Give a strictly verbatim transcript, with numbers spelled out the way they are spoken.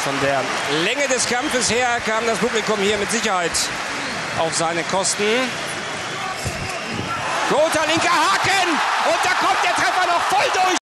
Von der Länge des Kampfes her kam das Publikum hier mit Sicherheit auf seine Kosten. Guter linker Haken und da kommt der Treffer noch voll durch.